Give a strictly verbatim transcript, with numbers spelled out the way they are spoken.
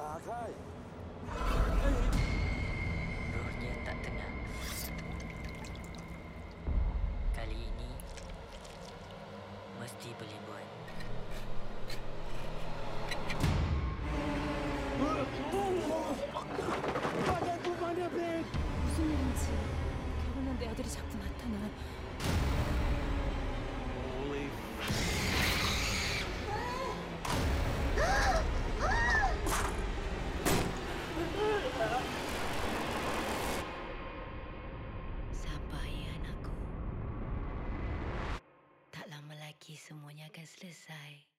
Muzakki. Rohnya tak tenang. Kali ini mesti boleh buat. 무슨 일인지 결혼한 내 아들이 자꾸 나타나. Sabar ya anakku. Tak lama lagi semuanya akan selesai.